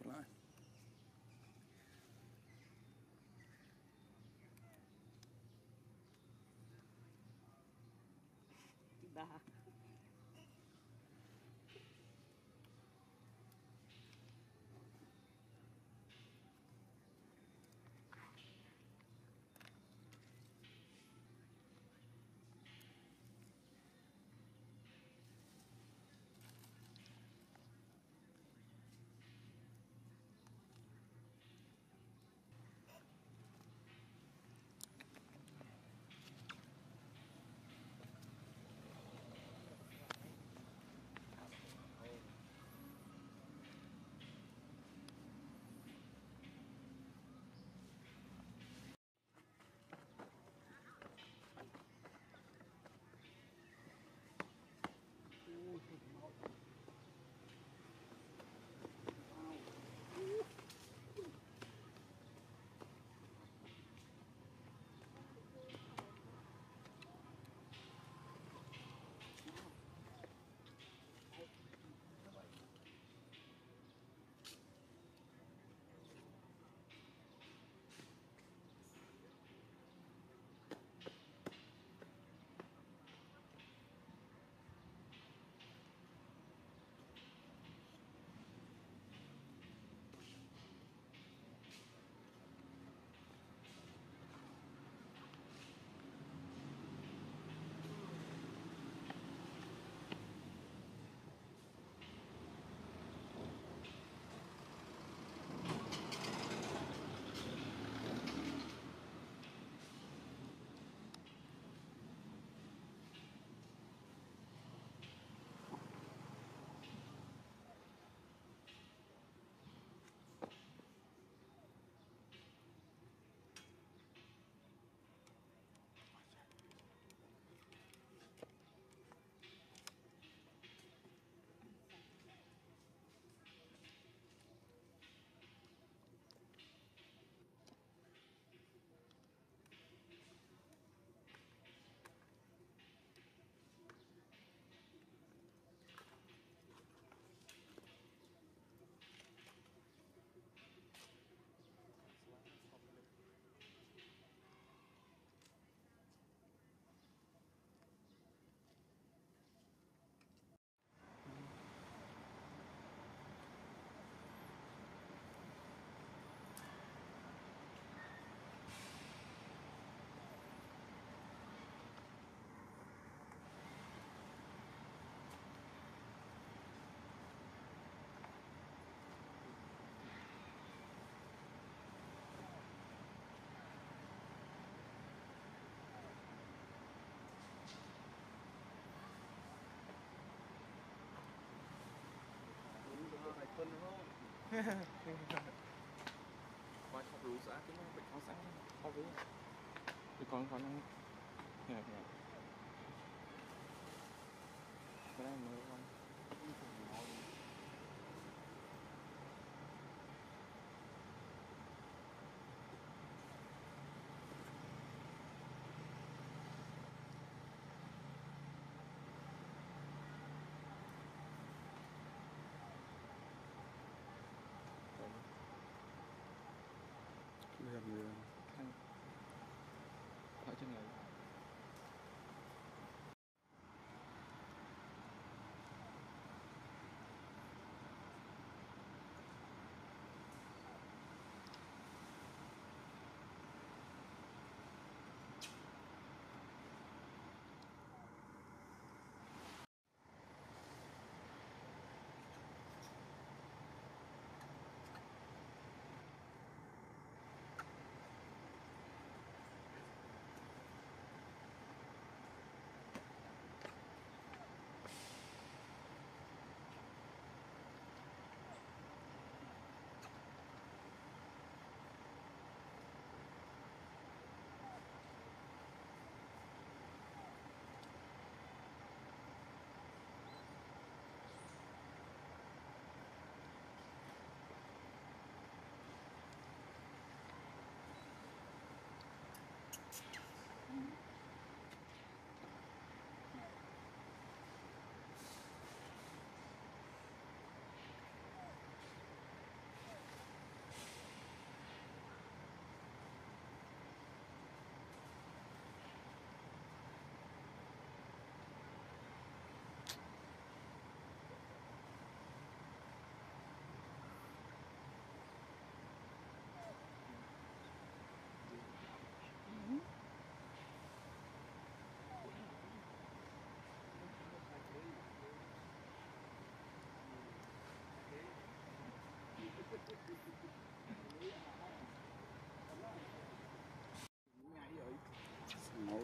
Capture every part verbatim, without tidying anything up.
បន្លាយដាไอ้คนนู้นคอยขับรู้ซะที่มันเป็นข้าวสารข้าวรู้คือของเขานั่งเนี่ยเนี่ยก็ได้มือวันเรือเรือข้างเขาจะไง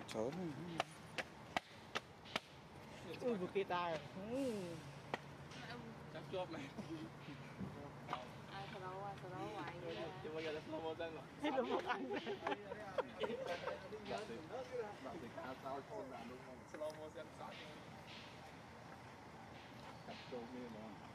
chớm ui vừa kita rồi chắc chốt này ai sau đó qua sau đó hoài vậy là chưa bao giờ là slow motion mà hết luôn một anh bạn thì bạn thì cao sao không làm đúng không slow motion sát cặp trâu như mà